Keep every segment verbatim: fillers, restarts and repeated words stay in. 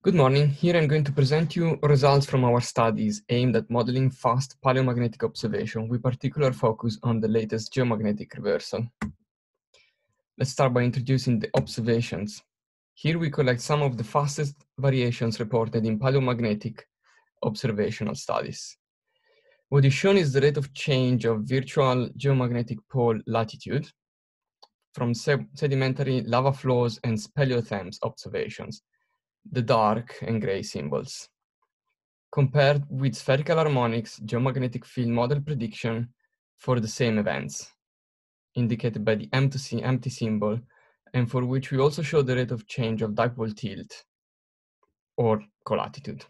Good morning. Here I'm going to present you results from our studies aimed at modeling fast paleomagnetic observation, with particular focus on the latest geomagnetic reversal. Let's start by introducing the observations. Here we collect some of the fastest variations reported in paleomagnetic observational studies. What is shown is the rate of change of virtual geomagnetic pole latitude from sedimentary lava flows and speleothems observations, the dark and gray symbols, compared with spherical harmonics geomagnetic field model prediction for the same events, indicated by the empty, empty symbol, and for which we also show the rate of change of dipole tilt or colatitude.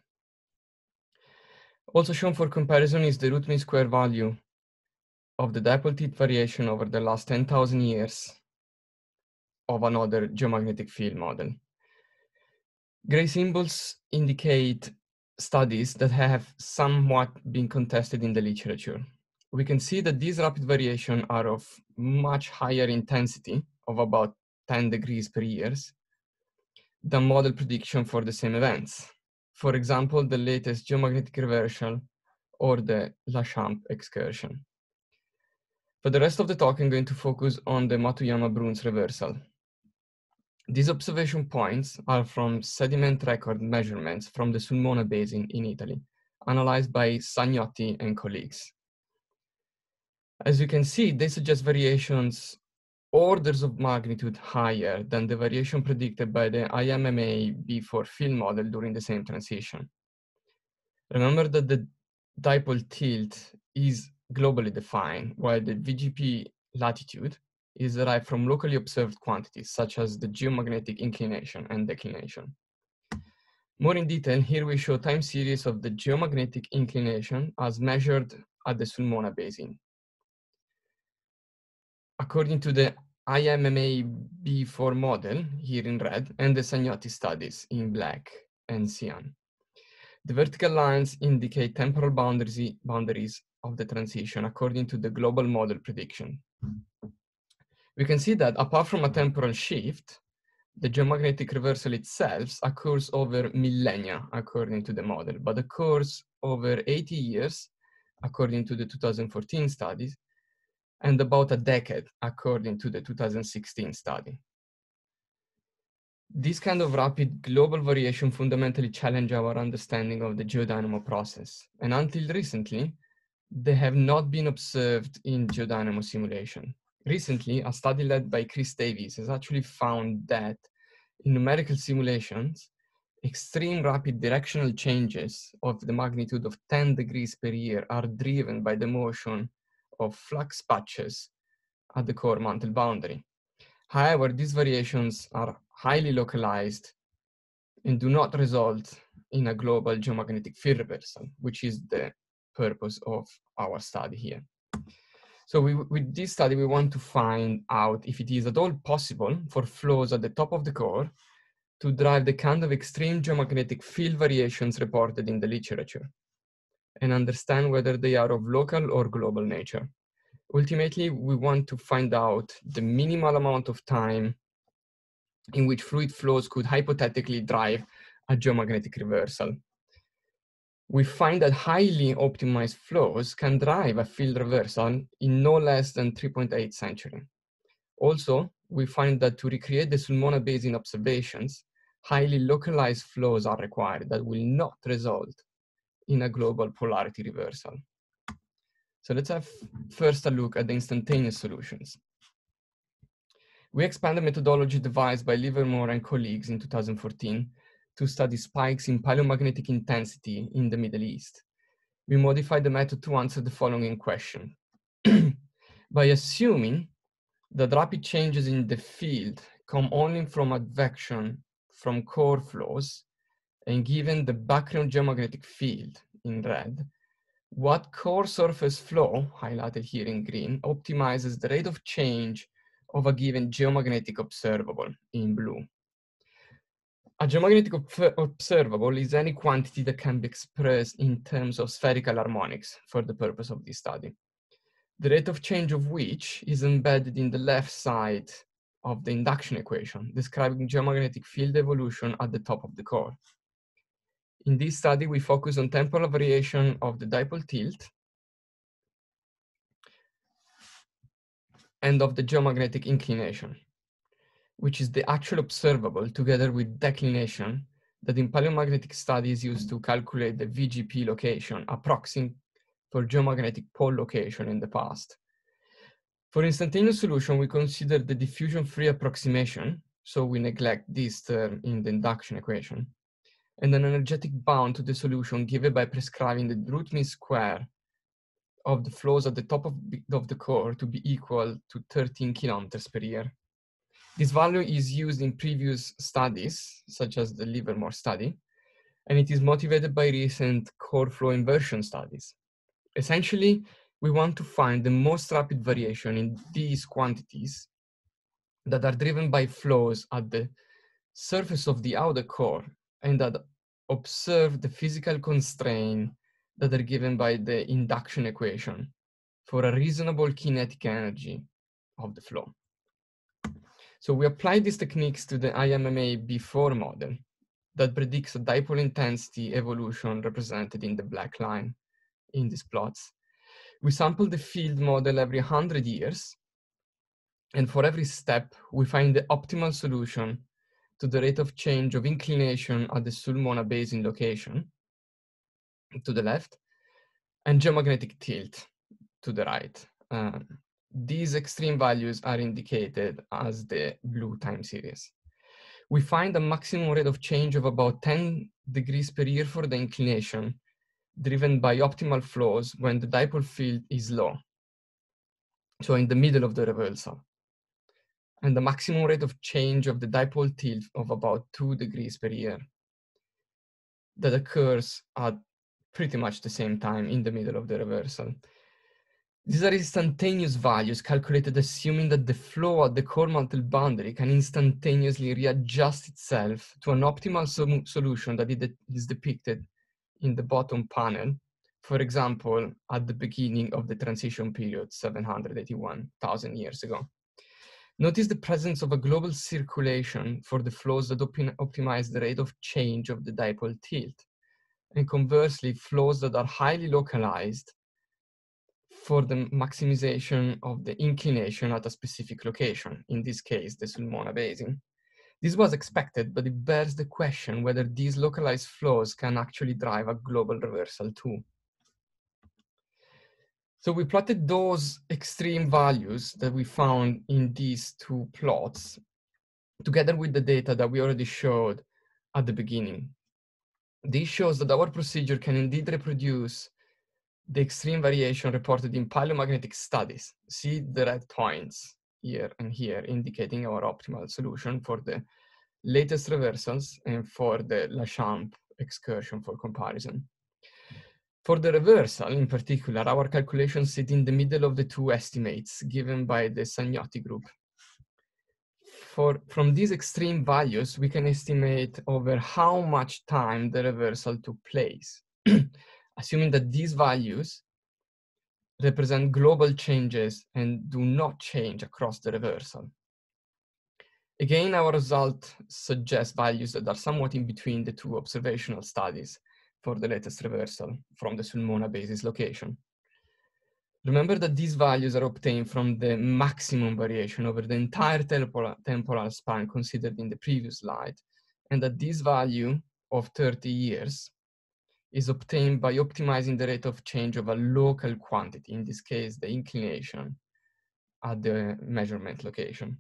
Also shown for comparison is the root mean square value of the dipole tilt variation over the last ten thousand years of another geomagnetic field model. Gray symbols indicate studies that have somewhat been contested in the literature. We can see that these rapid variations are of much higher intensity, of about ten degrees per year, than model prediction for the same events. For example, the latest geomagnetic reversal or the Lachamp excursion. For the rest of the talk, I'm going to focus on the Matuyama-Bruns reversal. These observation points are from sediment record measurements from the Sulmona Basin in Italy, analyzed by Sagnotti and colleagues. As you can see, they suggest variations orders of magnitude higher than the variation predicted by the I M M A B four field model during the same transition. Remember that the dipole tilt is globally defined, while the V G P latitude is derived from locally observed quantities, such as the geomagnetic inclination and declination. More in detail, here we show time series of the geomagnetic inclination as measured at the Sulmona Basin. According to the I M M A B four model, here in red, and the Sagnotti studies in black and cyan, the vertical lines indicate temporal boundaries, boundaries of the transition according to the global model prediction. We can see that apart from a temporal shift, the geomagnetic reversal itself occurs over millennia, according to the model, but occurs over eighty years, according to the two thousand fourteen studies, and about a decade, according to the two thousand sixteen study. This kind of rapid global variation fundamentally challenge our understanding of the geodynamo process, and until recently, they have not been observed in geodynamo simulation. Recently, a study led by Chris Davies has actually found that in numerical simulations, extreme rapid directional changes of the magnitude of ten degrees per year are driven by the motion of flux patches at the core mantle boundary. However, these variations are highly localized and do not result in a global geomagnetic field reversal, which is the purpose of our study here. So we, with this study, we want to find out if it is at all possible for flows at the top of the core to drive the kind of extreme geomagnetic field variations reported in the literature, and understand whether they are of local or global nature. Ultimately, we want to find out the minimal amount of time in which fluid flows could hypothetically drive a geomagnetic reversal. We find that highly optimized flows can drive a field reversal in no less than three point eight centuries. Also, we find that to recreate the Sulmona Basin observations, highly localized flows are required that will not result in a global polarity reversal. So let's have first a look at the instantaneous solutions. We expand the methodology devised by Livermore and colleagues in two thousand fourteen to study spikes in paleomagnetic intensity in the Middle East. We modified the method to answer the following question. By assuming that rapid changes in the field come only from advection from core flows, and given the background geomagnetic field in red, what core surface flow, highlighted here in green, optimizes the rate of change of a given geomagnetic observable in blue? A geomagnetic ob observable is any quantity that can be expressed in terms of spherical harmonics for the purpose of this study, the rate of change of which is embedded in the left side of the induction equation, describing geomagnetic field evolution at the top of the core. In this study, we focus on temporal variation of the dipole tilt and of the geomagnetic inclination, which is the actual observable together with declination that in paleomagnetic studies used to calculate the V G P location, a proxy for geomagnetic pole location in the past. For instantaneous solution, we consider the diffusion-free approximation, so we neglect this term in the induction equation, and an energetic bound to the solution given by prescribing the root mean square of the flows at the top of, of the core to be equal to thirteen kilometers per year. This value is used in previous studies, such as the Livermore study, and it is motivated by recent core flow inversion studies. Essentially, we want to find the most rapid variation in these quantities that are driven by flows at the surface of the outer core and that observe the physical constraint that are given by the induction equation for a reasonable kinetic energy of the flow. So we applied these techniques to the I M M A before model that predicts a dipole intensity evolution represented in the black line in these plots. We sampled the field model every one hundred years, and for every step, we find the optimal solution to the rate of change of inclination at the Sulmona basin location to the left, and geomagnetic tilt to the right. Uh, these extreme values are indicated as the blue time series. We find a maximum rate of change of about ten degrees per year for the inclination, driven by optimal flows when the dipole field is low, so in the middle of the reversal, and the maximum rate of change of the dipole tilt of about two degrees per year that occurs at pretty much the same time in the middle of the reversal. These are instantaneous values calculated assuming that the flow at the core mantle boundary can instantaneously readjust itself to an optimal so solution that it is depicted in the bottom panel, for example, at the beginning of the transition period, seven hundred eighty-one thousand years ago. Notice the presence of a global circulation for the flows that op optimize the rate of change of the dipole tilt, and conversely, flows that are highly localized for the maximization of the inclination at a specific location, in this case, the Sulmona basin. This was expected, but it bears the question whether these localized flows can actually drive a global reversal too. So we plotted those extreme values that we found in these two plots together with the data that we already showed at the beginning. This shows that our procedure can indeed reproduce the extreme variation reported in paleomagnetic studies. See the red points here and here indicating our optimal solution for the latest reversals and for the Lachamp excursion for comparison. For the reversal in particular, our calculations sit in the middle of the two estimates given by the Sagnotti group. For, from these extreme values, we can estimate over how much time the reversal took place, assuming that these values represent global changes and do not change across the reversal. Again, our result suggests values that are somewhat in between the two observational studies for the latest reversal from the Sulmona basis location. Remember that these values are obtained from the maximum variation over the entire temporal, temporal span considered in the previous slide, and that this value of thirty years is obtained by optimizing the rate of change of a local quantity, in this case, the inclination at the measurement location.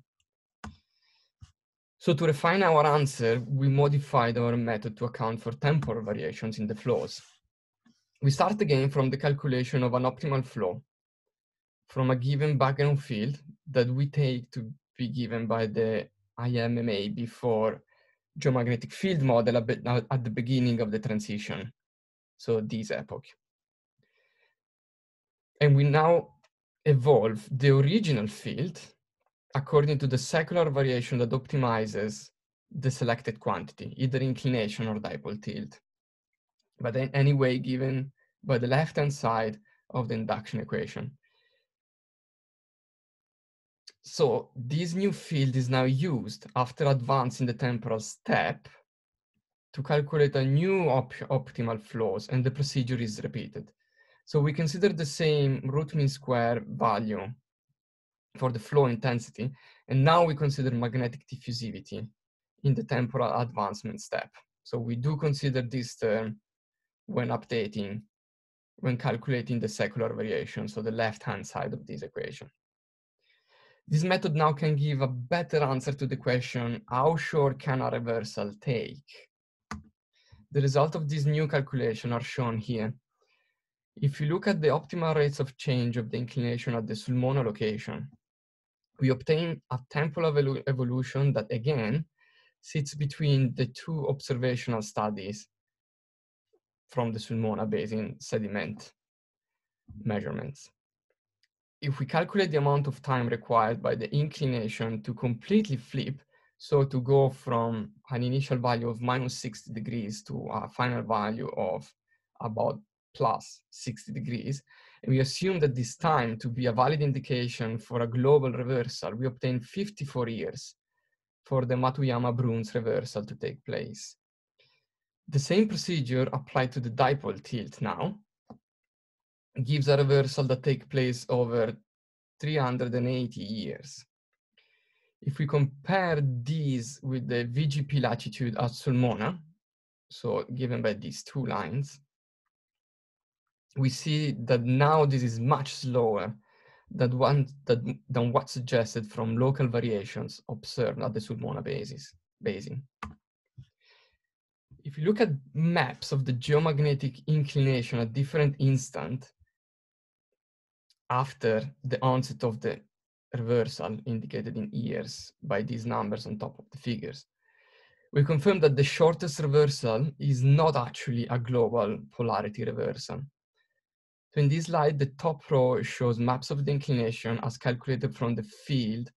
So to refine our answer, we modified our method to account for temporal variations in the flows. We start again from the calculation of an optimal flow from a given background field that we take to be given by the I M M A before geomagnetic field model at the beginning of the transition, so this epoch. And we now evolve the original field according to the secular variation that optimizes the selected quantity, either inclination or dipole tilt, but then anyway given by the left-hand side of the induction equation. So this new field is now used after advancing the temporal step to calculate a new op optimal flows, and the procedure is repeated. So we consider the same root mean square value for the flow intensity, and now we consider magnetic diffusivity in the temporal advancement step. So we do consider this term when updating, when calculating the secular variation, so the left-hand side of this equation. This method now can give a better answer to the question, how short can a reversal take? The result of this new calculation are shown here. If you look at the optimal rates of change of the inclination at the Sulmona location, we obtain a temporal evolu evolution that again sits between the two observational studies from the Sulmona Basin sediment measurements. If we calculate the amount of time required by the inclination to completely flip, so to go from an initial value of minus sixty degrees to a final value of about plus sixty degrees, and we assume that this time to be a valid indication for a global reversal, we obtain fifty-four years for the Matuyama-Bruns reversal to take place. The same procedure applied to the dipole tilt now gives a reversal that takes place over three hundred eighty years. If we compare these with the V G P latitude at Sulmona, so given by these two lines, we see that now this is much slower than, one, that, than what suggested from local variations observed at the Sulmona Basin. If you look at maps of the geomagnetic inclination at different instants after the onset of the reversal, indicated in years by these numbers on top of the figures, we confirm that the shortest reversal is not actually a global polarity reversal. So in this slide, the top row shows maps of the inclination as calculated from the field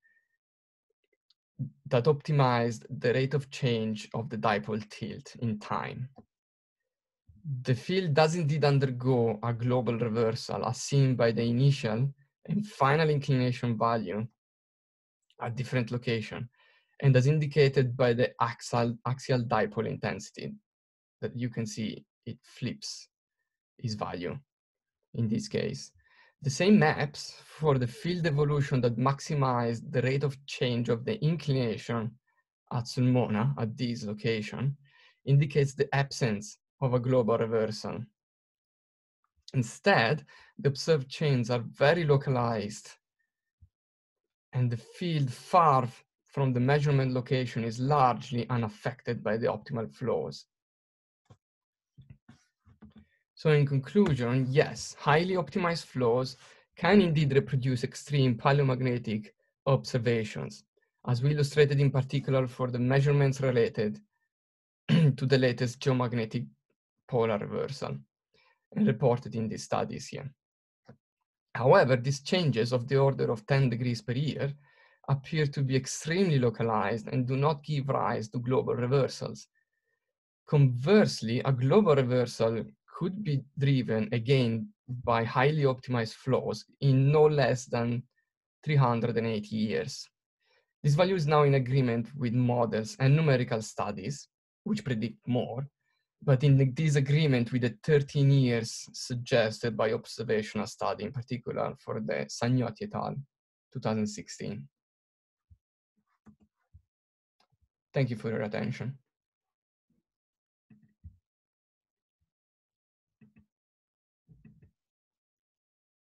that optimized the rate of change of the dipole tilt in time. The field does indeed undergo a global reversal as seen by the initial and final inclination value at different location, and as indicated by the axial, axial dipole intensity that you can see it flips its value in this case. The same maps for the field evolution that maximize the rate of change of the inclination at Sulmona at this location indicates the absence of a global reversal. Instead, the observed changes are very localized, and the field far from the measurement location is largely unaffected by the optimal flows. So in conclusion, yes, highly optimized flows can indeed reproduce extreme paleomagnetic observations, as we illustrated in particular for the measurements related to the latest geomagnetic polar reversal and reported in these studies here. However, these changes of the order of ten degrees per year appear to be extremely localized and do not give rise to global reversals. Conversely, a global reversal could be driven again by highly optimized flows in no less than three hundred eighty years. This value is now in agreement with models and numerical studies, which predict more, but in disagreement with the thirteen years suggested by observational study, in particular for the Sagnotti et al. twenty sixteen. Thank you for your attention.